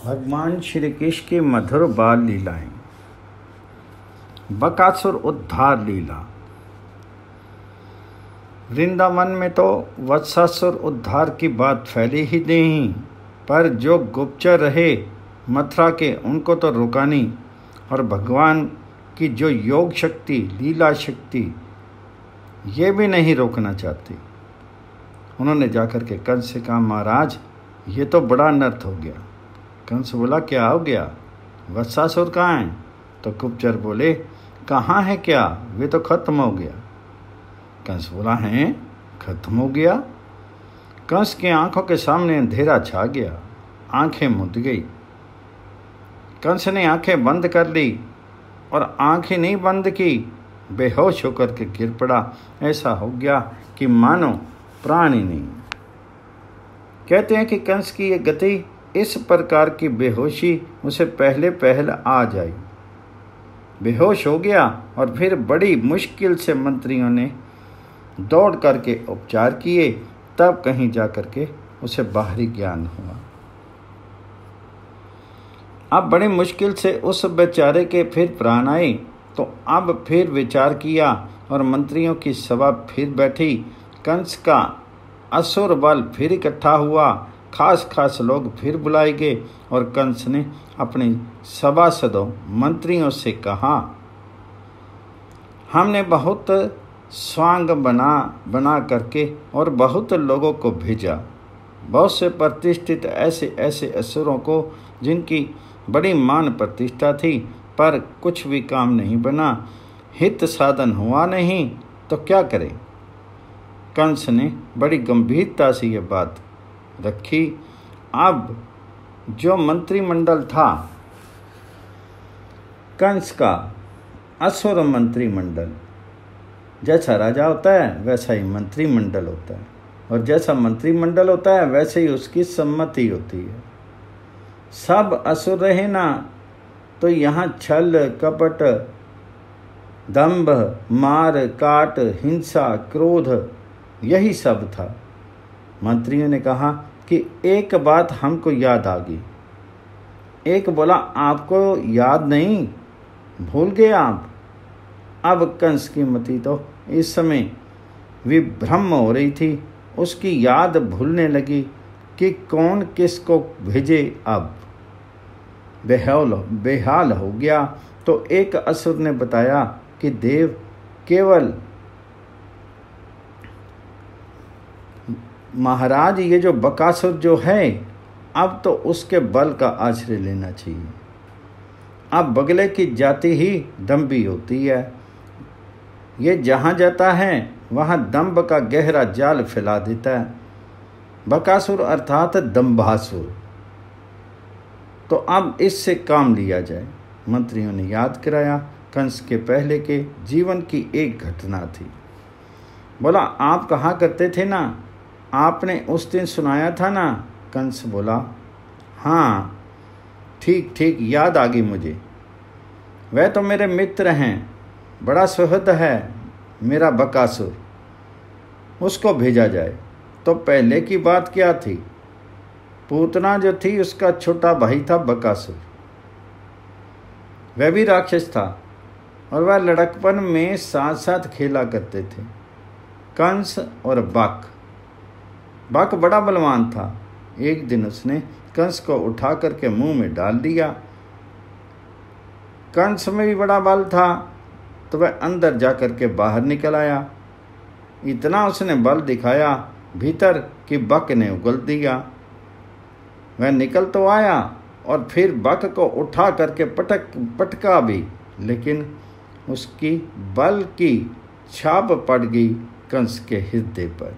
भगवान श्री कृष्ण की मधुर बाल लीलाएं। बकासुर उद्धार लीला। वृंदावन में तो वत्सासुर उद्धार की बात फैली ही नहीं, पर जो गुप्तचर रहे मथुरा के उनको तो रुका नहीं। और भगवान की जो योग शक्ति, लीला शक्ति, ये भी नहीं रोकना चाहती। उन्होंने जाकर के कंस से कहा, महाराज ये तो बड़ा अनर्थ हो गया। कंस बोला, क्या हो गया? वत्सासुर कहाँ हैं? तो गुप्तचर बोले, कहाँ है क्या? वे तो खत्म हो गया। कंस बोला, हैं खत्म हो गया? कंस की आंखों के सामने अंधेरा छा गया, आंखें मुंद गई। कंस ने आंखें बंद कर ली और आंखें नहीं बंद की, बेहोश होकर के गिर पड़ा। ऐसा हो गया कि मानो प्राण ही नहीं। कहते हैं कि कंस की ये गति, इस प्रकार की बेहोशी उसे पहले आ जाई। बेहोश हो गया और फिर बड़ी मुश्किल से मंत्रियों ने दौड़ करके उपचार किए, तब कहीं जा करके उसे बाहरी ज्ञान हुआ। अब बड़ी मुश्किल से उस बेचारे के फिर प्राण आए, तो अब फिर विचार किया और मंत्रियों की सभा फिर बैठी। कंस का असुर बल फिर इकट्ठा हुआ, खास लोग फिर बुलाए गए और कंस ने अपने सभासदों मंत्रियों से कहा, हमने बहुत स्वांग बना करके और बहुत लोगों को भेजा, बहुत से प्रतिष्ठित ऐसे असुरों को जिनकी बड़ी मान प्रतिष्ठा थी, पर कुछ भी काम नहीं बना, हित साधन हुआ नहीं, तो क्या करें? कंस ने बड़ी गंभीरता से यह बात रखी। अब जो मंत्रिमंडल था कंस का, असुर मंत्रिमंडल, जैसा राजा होता है वैसा ही मंत्रिमंडल होता है, और जैसा मंत्रिमंडल होता है वैसे ही उसकी सम्मति होती है। सब असुर रहे ना, तो यहाँ छल कपट, दंभ, मार काट, हिंसा, क्रोध, यही सब था। मंत्रियों ने कहा कि एक बात हमको याद आ गई। एक बोला, आपको याद नहीं, भूल गए आप? अब कंस की मति तो इस समय विभ्रम हो रही थी, उसकी याद भूलने लगी कि कौन किसको भेजे। अब बेहाल हो गया। तो एक असुर ने बताया कि देव, केवल महाराज ये जो बकासुर जो है, अब तो उसके बल का आश्रय लेना चाहिए। अब बगले की जाति ही दंभी होती है, ये जहाँ जाता है वहाँ दंभ का गहरा जाल फैला देता है। बकासुर अर्थात दंभासुर। तो अब इससे काम लिया जाए। मंत्रियों ने याद कराया, कंस के पहले के जीवन की एक घटना थी। बोला, आप कहा करते थे ना, आपने उस दिन सुनाया था ना? कंस बोला, हाँ ठीक याद आ गई मुझे। वह तो मेरे मित्र हैं, बड़ा सुहृद है मेरा बकासुर, उसको भेजा जाए। तो पहले की बात क्या थी? पूतना जो थी उसका छोटा भाई था बकासुर। वह भी राक्षस था और वह लड़कपन में साथ खेला करते थे। कंस और बक बड़ा बलवान था। एक दिन उसने कंस को उठा करके मुंह में डाल दिया। कंस में भी बड़ा बल था, तो वह अंदर जाकर के बाहर निकल आया। इतना उसने बल दिखाया भीतर कि बक ने उगल दिया। वह निकल तो आया और फिर बक को उठा करके पटका भी, लेकिन उसकी बल की छाप पड़ गई कंस के हृदय पर।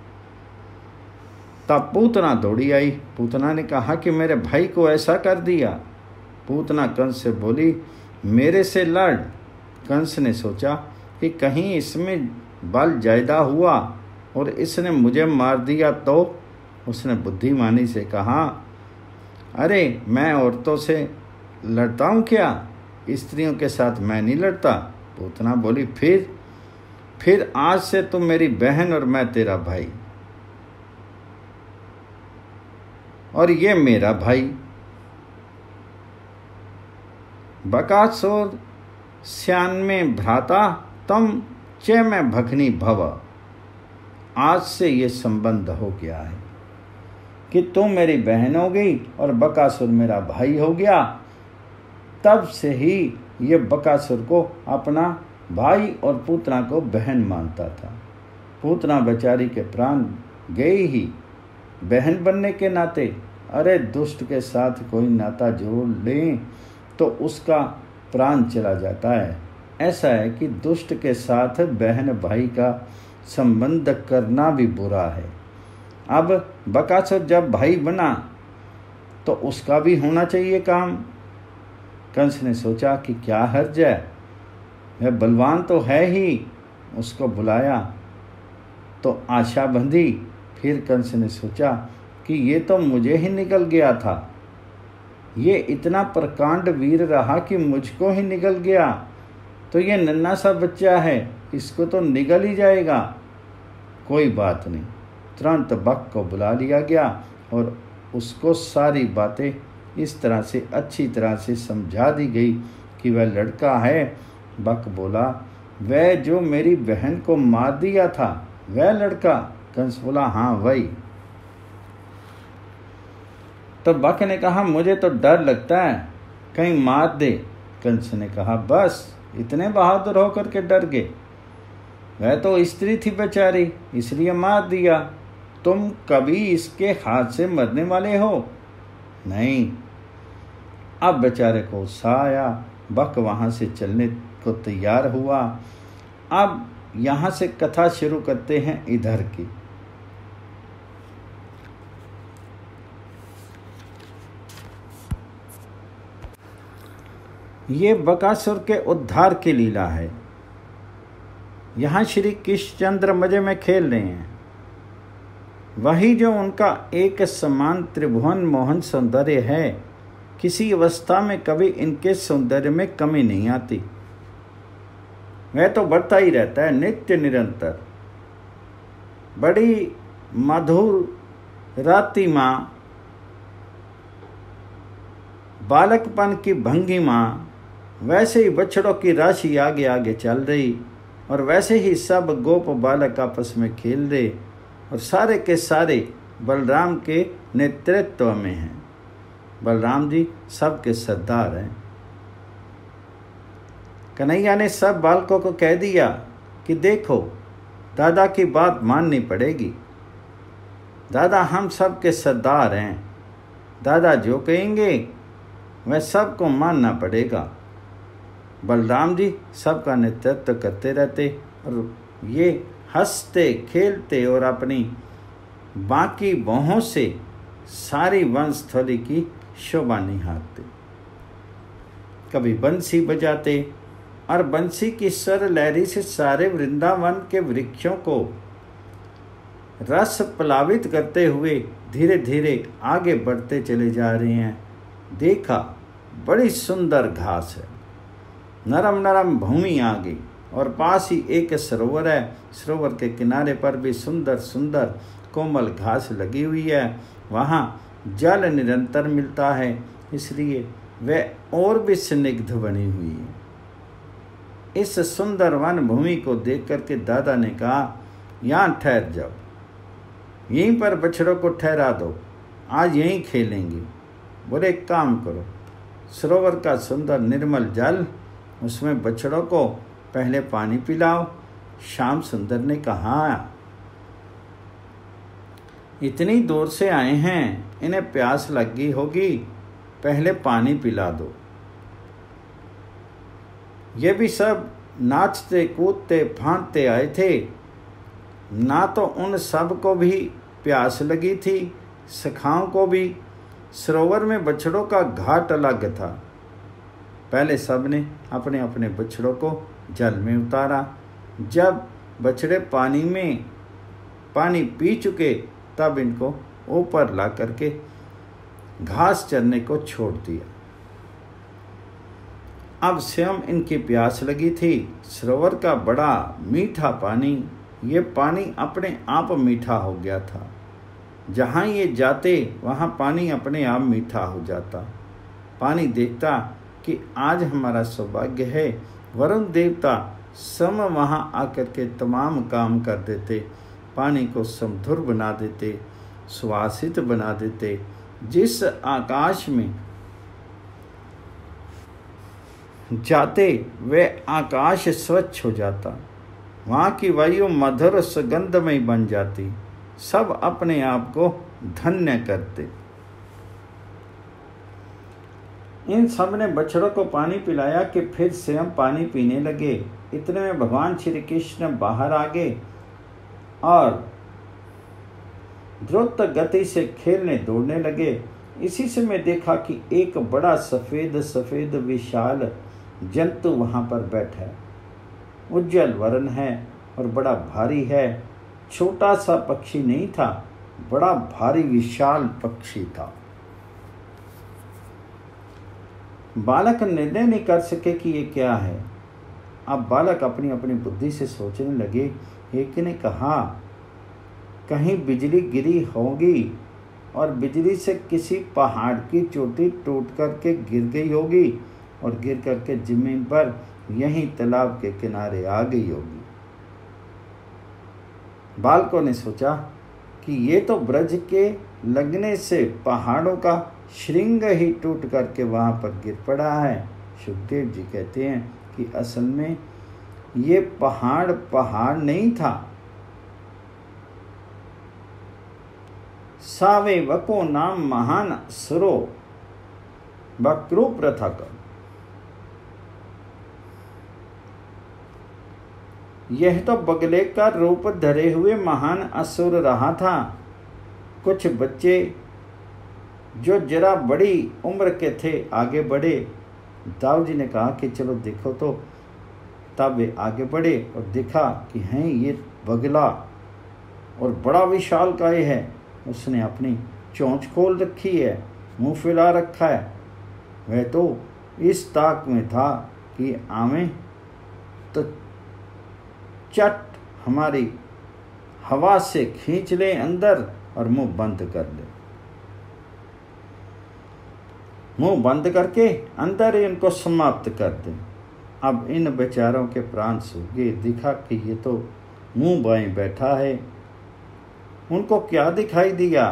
तब पूतना दौड़ी आई। पूतना ने कहा कि मेरे भाई को ऐसा कर दिया। पूतना कंस से बोली, मेरे से लड़। कंस ने सोचा कि कहीं इसमें बल ज्यादा हुआ और इसने मुझे मार दिया तो। उसने बुद्धिमानी से कहा, अरे मैं औरतों से लड़ता हूँ क्या? स्त्रियों के साथ मैं नहीं लड़ता। पूतना बोली, फिर आज से तुम मेरी बहन और मैं तेरा भाई, और ये मेरा भाई। बकासुर श्यान में भ्राता तम चे में भखनी भव। आज से ये संबंध हो गया है कि तुम मेरी बहन हो गई और बकासुर मेरा भाई हो गया। तब से ही ये बकासुर को अपना भाई और पूतना को बहन मानता था। पूतना बेचारी के प्राण गए ही बहन बनने के नाते। अरे दुष्ट के साथ कोई नाता जोड़ लें तो उसका प्राण चला जाता है। ऐसा है कि दुष्ट के साथ बहन भाई का संबंध करना भी बुरा है। अब बकासुर जब भाई बना तो उसका भी होना चाहिए काम। कंस ने सोचा कि क्या हर्ज है, वह बलवान तो है ही। उसको बुलाया तो आशा बंधी। फिर कंस ने सोचा कि ये तो मुझे ही निकल गया था, ये इतना प्रकांड वीर रहा कि मुझको ही निकल गया, तो ये नन्हा सा बच्चा है, इसको तो निकल ही जाएगा। कोई बात नहीं। तुरंत बक को बुला लिया गया और उसको सारी बातें इस तरह से अच्छी तरह से समझा दी गई कि वह लड़का है। बक बोला, वह जो मेरी बहन को मार दिया था वह लड़का? कंस बोला, हाँ वही। तो बक ने कहा, मुझे तो डर लगता है कहीं मार दे। कंस ने कहा, बस इतने बहादुर होकर के डर गए? वह तो स्त्री थी बेचारी, इसलिए मार दिया। तुम कभी इसके हाथ से मरने वाले हो? नहीं। अब बेचारे को उत्साह आया। बक वहां से चलने को तैयार हुआ। अब यहाँ से कथा शुरू करते हैं इधर की। ये बकासुर के उद्धार की लीला है। यहाँ श्री कृष्णचंद्र मजे में खेल रहे हैं। वही जो उनका एक समान त्रिभुवन मोहन सौंदर्य है, किसी अवस्था में कभी इनके सौंदर्य में कमी नहीं आती। वह तो बढ़ता ही रहता है नित्य निरंतर। बड़ी मधुर रातिमा, बालकपन की भंगिमा, वैसे ही बछड़ों की राशि आगे आगे चल रही और वैसे ही सब गोप बालक आपस में खेल रहे और सारे के सारे बलराम के नेतृत्व में हैं। बलराम जी सबके सरदार हैं। कन्हैया ने सब बालकों को कह दिया कि देखो, दादा की बात माननी पड़ेगी। दादा हम सब के सरदार हैं। दादा जो कहेंगे वह सबको मानना पड़ेगा। बलराम जी सबका नेतृत्व करते रहते और ये हंसते खेलते और अपनी बाकी बाहों से सारी वंशथली की शोभा निहारते। कभी बंसी बजाते और बंसी की स्वर लहरी से सारे वृंदावन के वृक्षों को रस प्लावित करते हुए धीरे धीरे आगे बढ़ते चले जा रहे हैं। देखा, बड़ी सुंदर घास है, नरम नरम भूमि आ गई और पास ही एक सरोवर है। सरोवर के किनारे पर भी सुंदर सुंदर कोमल घास लगी हुई है। वहाँ जल निरंतर मिलता है, इसलिए वह और भी स्निग्ध बनी हुई है। इस सुंदर वन भूमि को देख करके दादा ने कहा, यहाँ ठहर जाओ, यहीं पर बछड़ों को ठहरा दो, आज यहीं खेलेंगे। बोले, एक काम करो, सरोवर का सुंदर निर्मल जल, उसमें बछड़ों को पहले पानी पिलाओ। श्याम सुंदर ने कहा, इतनी दूर से आए हैं, इन्हें प्यास लग गई होगी, पहले पानी पिला दो। ये भी सब नाचते कूदते फांदते आए थे, ना तो उन सब को भी प्यास लगी थी, सखाओं को भी। सरोवर में बछड़ों का घाट अलग था। पहले सब ने अपने अपने बछड़ों को जल में उतारा। जब बछड़े पानी पी चुके, तब इनको ऊपर ला करके घास चरने को छोड़ दिया। अब स्वयं इनकी प्यास लगी थी। सरोवर का बड़ा मीठा पानी, ये पानी अपने आप मीठा हो गया था। जहाँ ये जाते वहाँ पानी अपने आप मीठा हो जाता। पानी देखता कि आज हमारा सौभाग्य है। वरुण देवता वहाँ आकर के तमाम काम कर देते, पानी को समधुर बना देते, सुवासित बना देते। जिस आकाश में जाते वह आकाश स्वच्छ हो जाता, वहाँ की वायु मधुर सुगंधमय बन जाती, सब अपने आप को धन्य करते। इन सब ने बछड़ों को पानी पिलाया कि फिर स्वयं पानी पीने लगे। इतने में भगवान श्री कृष्ण बाहर आ गए और द्रुत गति से खेलने दौड़ने लगे। इसी समय देखा कि एक बड़ा सफेद सफेद विशाल जंतु वहां पर बैठा है। उज्जवल वर्ण है और बड़ा भारी है। छोटा सा पक्षी नहीं था, बड़ा भारी विशाल पक्षी था। बालक निर्णय नहीं कर सके कि ये क्या है। अब बालक अपनी अपनी बुद्धि से सोचने लगे। एक ने कहा, कहीं बिजली गिरी होगी और बिजली से किसी पहाड़ की चोटी टूट करके गिर गई होगी और गिर करके जमीन पर यहीं तालाब के किनारे आ गई होगी। बालकों ने सोचा कि ये तो ब्रज के लगने से पहाड़ों का श्रृंग ही टूट करके वहां पर गिर पड़ा है। सुखदेव जी कहते हैं कि असल में ये पहाड़ नहीं था, सावे वको नाम महान सुरो बक्रू पृथक। यह तो बगले का रूप धरे हुए महान असुर रहा था। कुछ बच्चे जो जरा बड़ी उम्र के थे आगे बढ़े। दाऊ जी ने कहा कि चलो देखो तो। तब वे आगे बढ़े और देखा कि हैं ये बगला और बड़ा विशालकाय है। उसने अपनी चोंच खोल रखी है, मुंह फैला रखा है। वह तो इस ताक में था कि आवे तो चट हमारी हवा से खींच ले अंदर और मुंह बंद कर ले। मुंह बंद करके अंदर ही इनको समाप्त कर दे। अब इन बेचारों के प्राण सूख गए। दिखा कि ये तो मुंह बाएं बैठा है। उनको क्या दिखाई दिया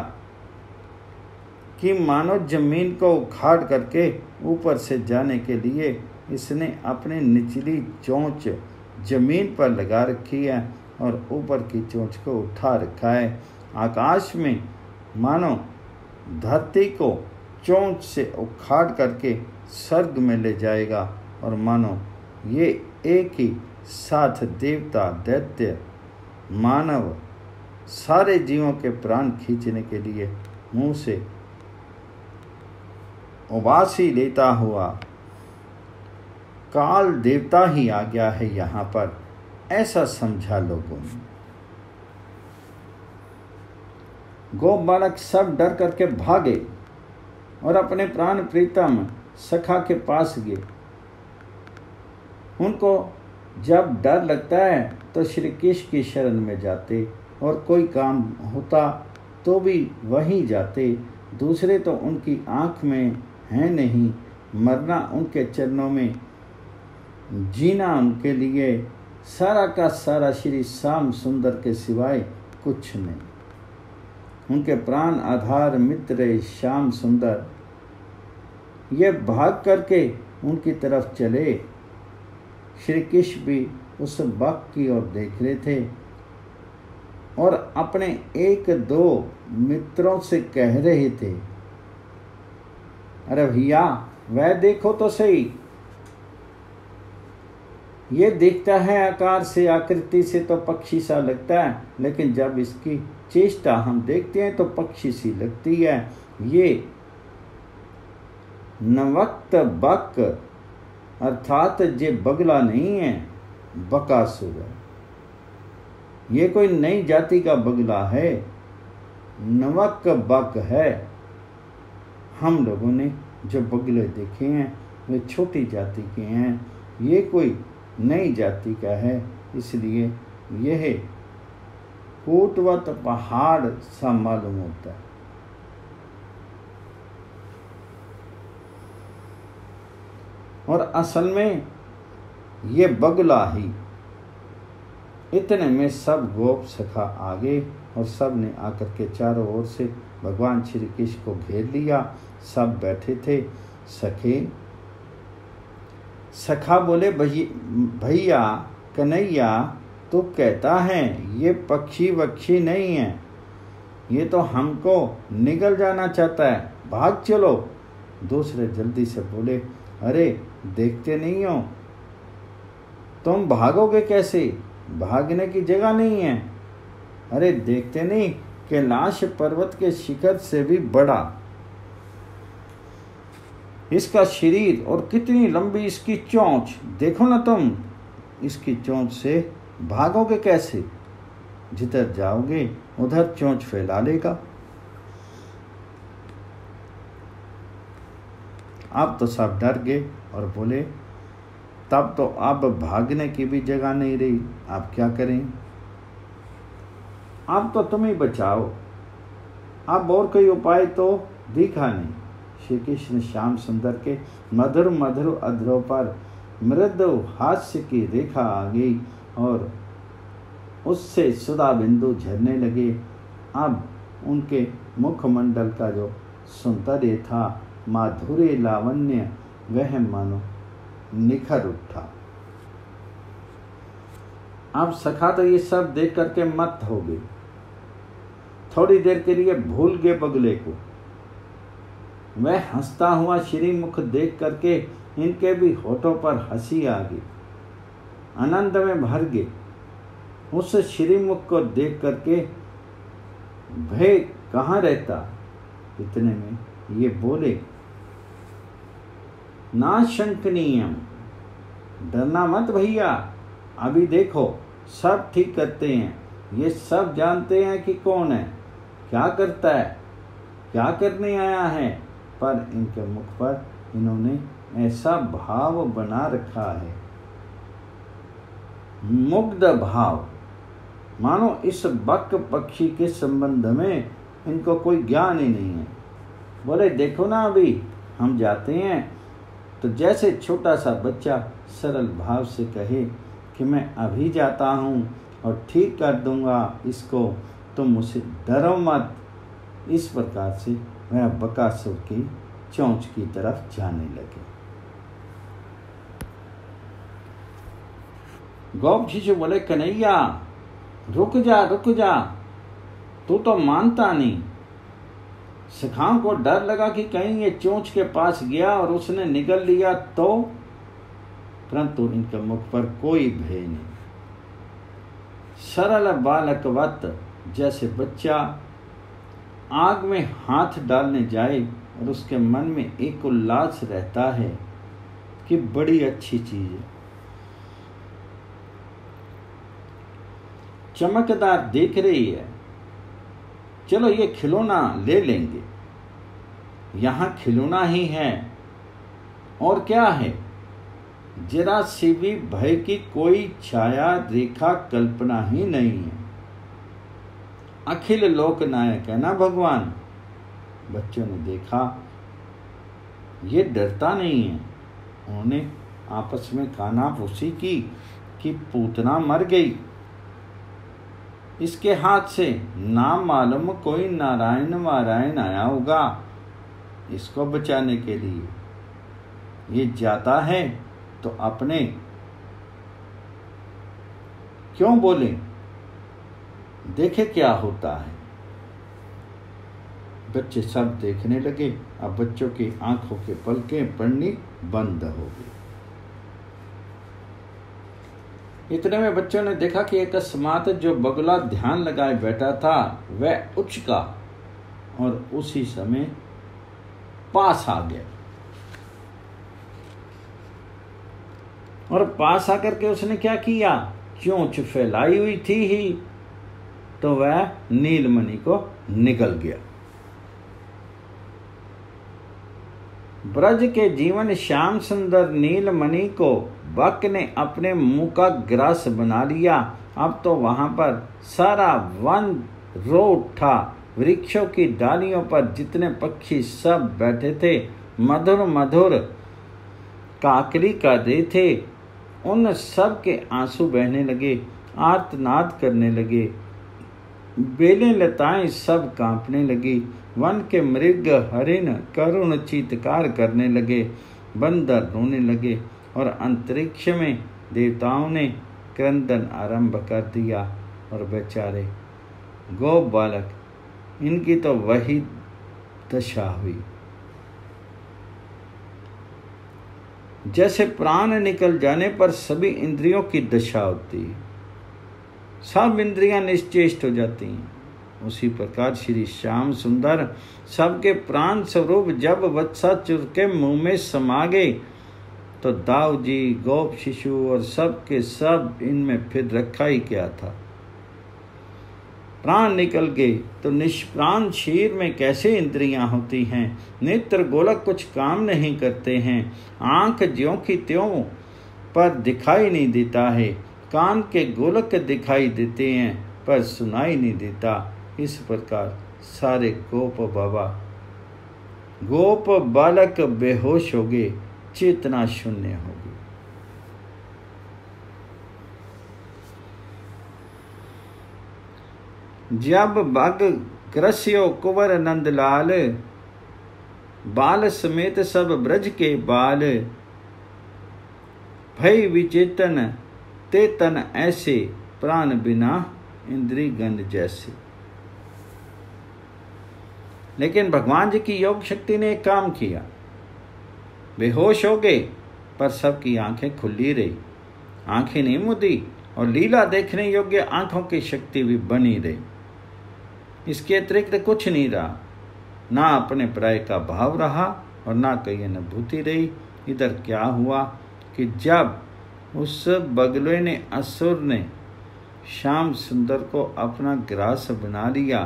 कि मानो जमीन को उखाड़ करके ऊपर से जाने के लिए इसने अपनी निचली चोंच जमीन पर लगा रखी है और ऊपर की चोंच को उठा रखा है। आकाश में मानो धरती को चोंच से उखाड़ करके स्वर्ग में ले जाएगा और मानो ये एक ही साथ देवता, दैत्य, मानव सारे जीवों के प्राण खींचने के लिए मुंह से उबासी लेता हुआ काल देवता ही आ गया है यहाँ पर, ऐसा समझा लोगों ने। गो बालक सब डर करके भागे और अपने प्राण प्रीतम सखा के पास गए। उनको जब डर लगता है तो श्री कृष्ण की शरण में जाते और कोई काम होता तो भी वहीं जाते। दूसरे तो उनकी आंख में है नहीं, मरना उनके चरणों में, जीना उनके लिए सारा का सारा श्री श्याम सुंदर के सिवाय कुछ नहीं। उनके प्राण आधार मित्र श्याम सुंदर ये भाग करके उनकी तरफ चले। श्री कृष्ण भी उस बक की ओर देख रहे थे और अपने एक दो मित्रों से कह रहे थे, अरे भैया वह देखो तो सही, ये दिखता है आकार से, आकृति से तो पक्षी सा लगता है, लेकिन जब इसकी चेष्टा हम देखते हैं तो पक्षी सी लगती है। ये नवक्त बक अर्थात ये बगला नहीं है, बकासुर है। ये कोई नई जाति का बगला है, नवक बक है। हम लोगों ने जो बगले देखे हैं वे छोटी जाति के हैं, ये कोई नई जाति का है, इसलिए यह कोटवत पहाड़ सा मालूम होता है। और असल में ये बगुला ही। इतने में सब गोप सखा आ गए और सब ने आकर के चारों ओर से भगवान श्री कृष्ण को घेर लिया। सब बैठे थे। सखा बोले, भैया कन्हैया, तू कहता है ये पक्षी वक्षी नहीं है, ये तो हमको निगल जाना चाहता है, भाग चलो। दूसरे जल्दी से बोले, अरे देखते नहीं हो, तुम भागोगे कैसे, भागने की जगह नहीं है। अरे देखते नहीं, कैलाश पर्वत के शिखर से भी बड़ा इसका शरीर और कितनी लंबी इसकी चोंच, देखो ना तुम, इसकी चोंच से भागोगे कैसे, जिधर जाओगे उधर चोंच फैला लेगा। अब तो सब डर गए और बोले, तब तो अब भागने की भी जगह नहीं रही, आप क्या करें, अब तो तुम ही बचाओ, अब और कोई उपाय तो दिखा नहीं। श्री कृष्ण श्याम सुंदर के मधुर मधुर अधरों पर मृदु हास्य की रेखा आ गई और उससे सुधा बिंदु झरने लगे। अब उनके मुखमंडल का जो सौंदर्य था, माधुर्य लावण्य, वह मानो निखर उठा। अब सखा तो ये सब देख करके मत हो गए, थोड़ी देर के लिए भूल गए बगुले को। वह हंसता हुआ श्रीमुख देख करके इनके भी होठों पर हंसी आ गई, आनंद में भर गए। उस श्रीमुख को देख करके भय कहाँ रहता। इतने में ये बोले, ना शंकनीयम, डरना मत भैया, अभी देखो सब ठीक करते हैं, ये सब जानते हैं कि कौन है, क्या करता है, क्या करने आया है। पर इनके मुख पर इन्होंने ऐसा भाव बना रखा है, मुग्ध भाव, मानो इस बक पक्षी के संबंध में इनको कोई ज्ञान ही नहीं है। बोले, देखो ना, अभी हम जाते हैं तो जैसे छोटा सा बच्चा सरल भाव से कहे कि मैं अभी जाता हूँ और ठीक कर दूंगा इसको, तुम मुझसे डरो मत। इस प्रकार से वह बकासुर की चोंच की तरफ जाने लगे। गोप शिशु बोले, कन्हैया रुक जा, तू तो मानता नहीं। सखाओं को डर लगा कि कहीं ये चोंच के पास गया और उसने निगल लिया तो, परंतु इनके मुख पर कोई भय नहीं। सरल बालकवत, जैसे बच्चा आग में हाथ डालने जाए और उसके मन में एक उल्लास रहता है कि बड़ी अच्छी चीज है, चमकदार देख रही है, चलो ये खिलौना ले लेंगे। यहाँ खिलौना ही है और क्या है, जरा सी भी भय की कोई छाया रेखा कल्पना ही नहीं है। अखिल लोक नायक है ना भगवान। बच्चों ने देखा ये डरता नहीं है। उन्होंने आपस में कानाफूसी की कि पूतना मर गई, इसके हाथ से ना मालूम कोई नारायण वारायण आया होगा इसको बचाने के लिए। ये जाता है तो अपने क्यों बोले, देखे क्या होता है। बच्चे सब देखने लगे। अब बच्चों की आंखों के पलकें पड़नी बंद हो गई। इतने में बच्चों ने देखा कि अकस्मात जो बगुला ध्यान लगाए बैठा था वह उचका और उसी समय पास आ गया। और पास आकर के उसने क्या किया, चोंच फैलाई हुई थी ही तो वह नीलमणि को निगल गया। ब्रज के जीवन श्याम सुंदर नीलमणि को बक ने अपने मुंह का ग्रास बना लिया। अब तो वहां पर सारा वन रो उठा। वृक्षों की डालियों पर जितने पक्षी सब बैठे थे मधुर मधुर काकरी का दे थे, उन सब के आंसू बहने लगे, आर्तनाद करने लगे, बेलें लताएं सब कांपने लगी, वन के मृग हरिण करुण चीत्कार करने लगे, बंदर रोने लगे और अंतरिक्ष में देवताओं ने क्रंदन आरंभ कर दिया। और बेचारे गोप बालक, इनकी तो वही दशा हुई जैसे प्राण निकल जाने पर सभी इंद्रियों की दशा होती है, सब इंद्रियां निश्चेष्ट हो जाती हैं। उसी प्रकार श्री श्याम सुंदर सबके प्राण स्वरूप जब वत्सासुर के मुंह में समा गए तो दाऊ जी, गोप शिशु और सब के सब इनमें फिर रखा ही क्या था। प्राण निकल गए तो निष्प्राण शरीर में कैसे इंद्रियां होती हैं। नेत्र गोलक कुछ काम नहीं करते हैं, आंख ज्यों की त्यों पर दिखाई नहीं देता है, कान के गोलक दिखाई देते हैं पर सुनाई नहीं देता। इस प्रकार सारे गोप बालक बेहोश हो गए, चेतना शून्य हो गई। जब बग ग्रस्यो कुंवर नंदलाल, बाल समेत सब ब्रज के बाल, भय विचेतन ते तन ऐसे, प्राण बिना इंद्री गंध जैसे। लेकिन भगवान जी की योग शक्ति ने एक काम किया, बेहोश हो गए पर सबकी आंखें खुली रही, आंखें नहीं मुदी और लीला देखने योग्य आंखों की शक्ति भी बनी रही। इसके अतिरिक्त कुछ नहीं रहा, ना अपने प्राय का भाव रहा और ना कोई अनुभूति रही। इधर क्या हुआ कि जब उस बगले ने असुर ने श्याम सुंदर को अपना ग्रास बना लिया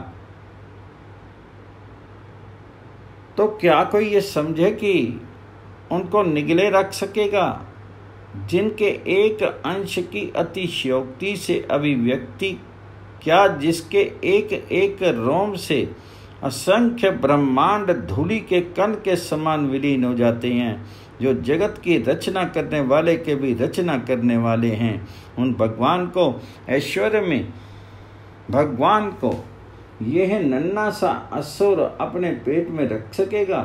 तो क्या कोई ये समझे कि उनको निगले रख सकेगा। जिनके एक अंश की अतिशयोक्ति से अभिव्यक्ति, क्या जिसके एक एक रोम से असंख्य ब्रह्मांड धूलि के कण के समान विलीन हो जाते हैं, जो जगत की रचना करने वाले के भी रचना करने वाले हैं। उन भगवान को ऐश्वर्य में, भगवान को यह नन्हा सा असुर अपने पेट में रख सकेगा?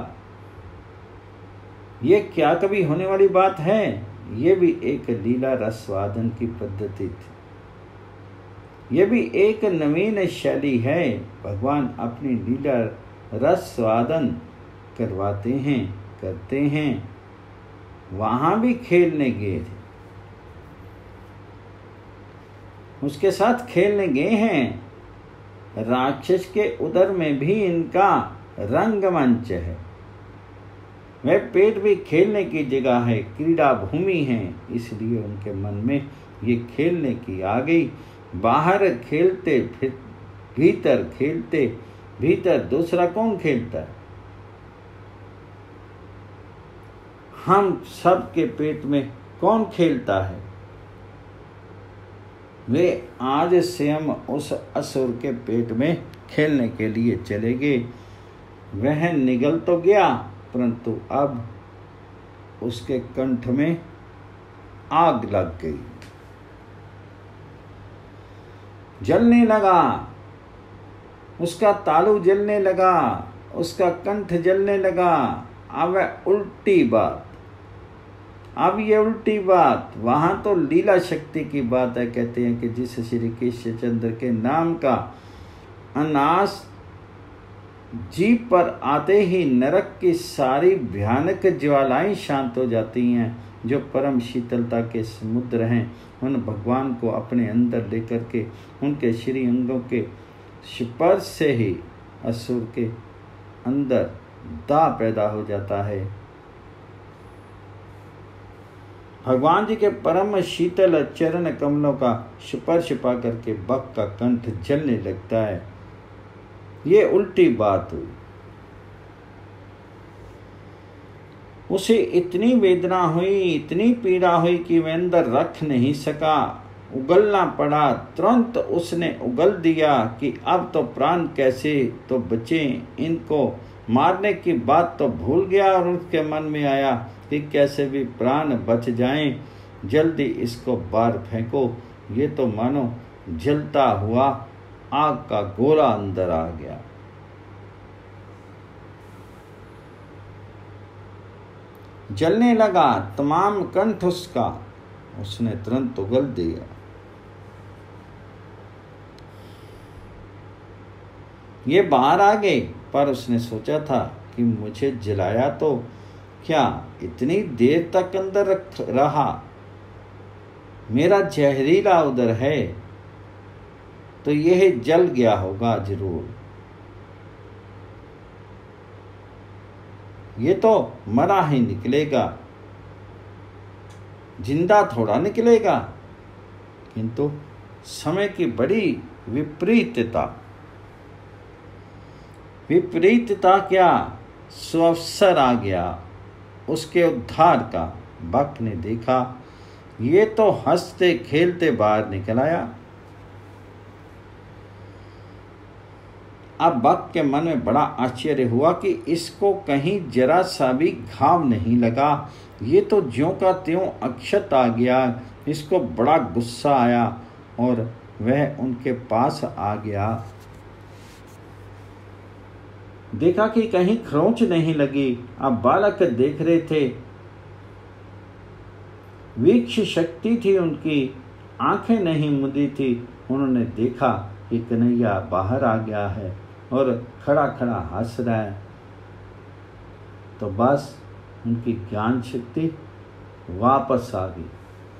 ये क्या कभी होने वाली बात है? ये भी एक लीला रसवादन की पद्धति थी, ये भी एक नवीन शैली है। भगवान अपनी लीला रसवादन करवाते हैं, करते हैं। वहां भी खेलने गए थे, उसके साथ खेलने गए हैं। राक्षस के उदर में भी इनका रंगमंच है, वह पेट भी खेलने की जगह है, क्रीड़ा भूमि है। इसलिए उनके मन में ये खेलने की आ गई। बाहर खेलते, फिर भीतर खेलते, भीतर दूसरा कौन खेलता है? हम सब के पेट में कौन खेलता है? वे आज स्वयं उस असुर के पेट में खेलने के लिए चले गए। वह निगल तो गया, परंतु अब उसके कंठ में आग लग गई, जलने लगा, उसका तालू जलने लगा, उसका कंठ जलने लगा। अब उल्टी बात, अब ये उल्टी बात। वहां तो लीला शक्ति की बात है। कहते हैं कि जिस श्री कृष्ण चंद्र के नाम का अनास जीभ पर आते ही नरक की सारी भयानक ज्वालाएं शांत हो जाती हैं। जो परम शीतलता के समुद्र हैं, उन भगवान को अपने अंदर लेकर के उनके श्री अंगों के स्पर्श से ही असुर के अंदर दाह पैदा हो जाता है। भगवान जी के परम शीतल चरण कमलों का स्पर्श पा करके बक का कंठ जलने लगता है। ये उल्टी बात हुई। उसे इतनी वेदना हुई, इतनी पीड़ा हुई कि वह अंदर रख नहीं सका, उगलना पड़ा। तुरंत उसने उगल दिया कि अब तो प्राण कैसे तो बचे, इनको मारने की बात तो भूल गया और उसके मन में आया कि कैसे भी प्राण बच जाएं, जल्दी इसको बाहर फेंको। ये तो मानो जलता हुआ आग का गोला अंदर आ गया। जलने लगा तमाम कंठ उसका, उसने तुरंत उगल दिया। ये बाहर आ गए, पर उसने सोचा था कि मुझे जलाया तो क्या इतनी देर तक अंदर रहा, मेरा जहरीला उधर है तो यह जल गया होगा जरूर। ये तो मरा ही निकलेगा, जिंदा थोड़ा निकलेगा। किंतु समय की बड़ी विपरीतता क्या, सुअवसर आ गया उसके उद्धार का। बक ने देखा ये तो हंसते खेलते बाहर निकल आया। अब बक के मन में बड़ा आश्चर्य हुआ कि इसको कहीं जरा सा भी घाव नहीं लगा। ये तो ज्यों का त्यों अक्षत आ गया। इसको बड़ा गुस्सा आया और वह उनके पास आ गया। देखा कि कहीं खरोंच नहीं लगी। अब बालक देख रहे थे, वीक्ष शक्ति थी उनकी, आंखें नहीं मुदी थी। उन्होंने देखा कि कन्हैया बाहर आ गया है और खड़ा खड़ा हंस रहा है। तो बस उनकी ज्ञान शक्ति वापस आ गई।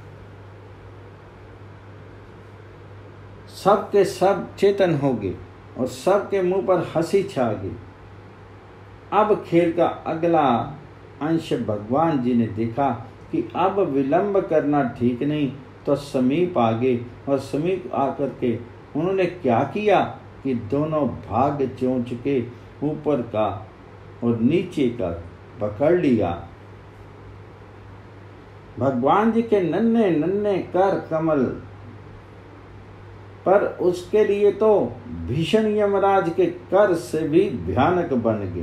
सब के सब चेतन हो गए और सबके मुंह पर हंसी छा गई। अब खेल का अगला अंश भगवान जी ने देखा कि अब विलंब करना ठीक नहीं, तो समीप आ गए और समीप आकर के उन्होंने क्या किया कि दोनों भाग चोंच के ऊपर का और नीचे का पकड़ लिया। भगवान जी के नन्हे नन्हे कर कमल पर उसके लिए तो भीषण यमराज के कर से भी भयानक बन गए।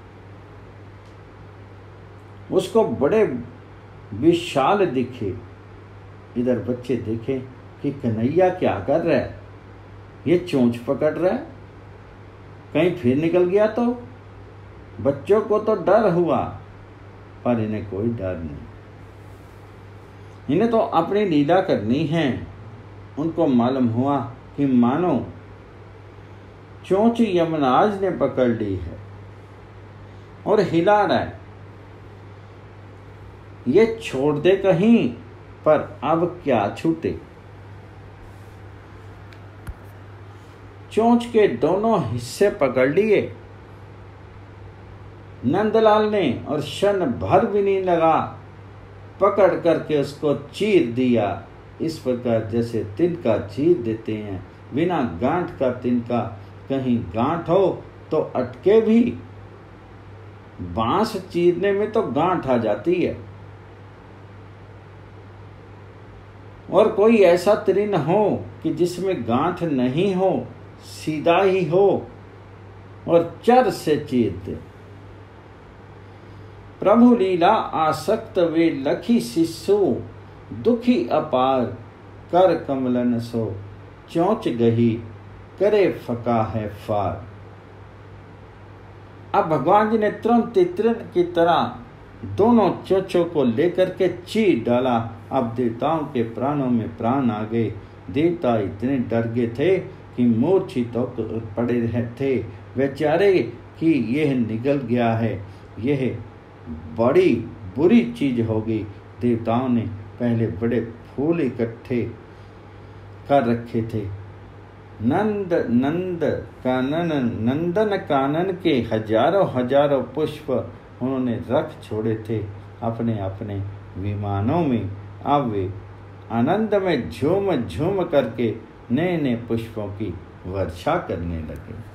उसको बड़े विशाल दिखे। इधर बच्चे देखे कि कन्हैया क्या कर रहा है, ये चोंच पकड़ रहा है, कहीं फिर निकल गया तो। बच्चों को तो डर हुआ, पर इन्हें कोई डर नहीं। इन्हें तो अपनी लीला करनी है। उनको मालूम हुआ कि मानो चोंच यमराज ने पकड़ ली है और हिला रहा है। ये छोड़ दे कहीं, पर अब क्या छूटे। चोंच के दोनों हिस्से पकड़ लिए नंदलाल ने और क्षण भर भी नहीं लगा, पकड़ करके उसको चीर दिया। इस प्रकार जैसे तिनका चीर देते हैं, बिना गांठ का तिनका। कहीं गांठ हो तो अटके भी, बांस चीरने में तो गांठ आ जाती है। और कोई ऐसा तृण हो कि जिसमें गांठ नहीं हो, सीधा ही हो और चर से चीर दे। प्रभु लीला आसक्त वे लखी शिशु, दुखी अपार कर कमलन सो, चोंच गही करे फका है फार। अब भगवान जी ने तुरंत तृण की तरह दोनों चोंचों को लेकर के चीर डाला। अब देवताओं के प्राणों में प्राण आ गए। देवता इतने डर गए थे कि मूर्छित होकर पड़े थे बेचारे कि यह निगल गया है, यह बड़ी बुरी चीज हो गई। देवताओं ने पहले बड़े फूल इकट्ठे कर रखे थे। नंदन कानन के हजारों हजारों पुष्प उन्होंने रख छोड़े थे अपने अपने विमानों में। अब वे आनंद में झूम झूम करके नए नए पुष्पों की वर्षा करने लगे।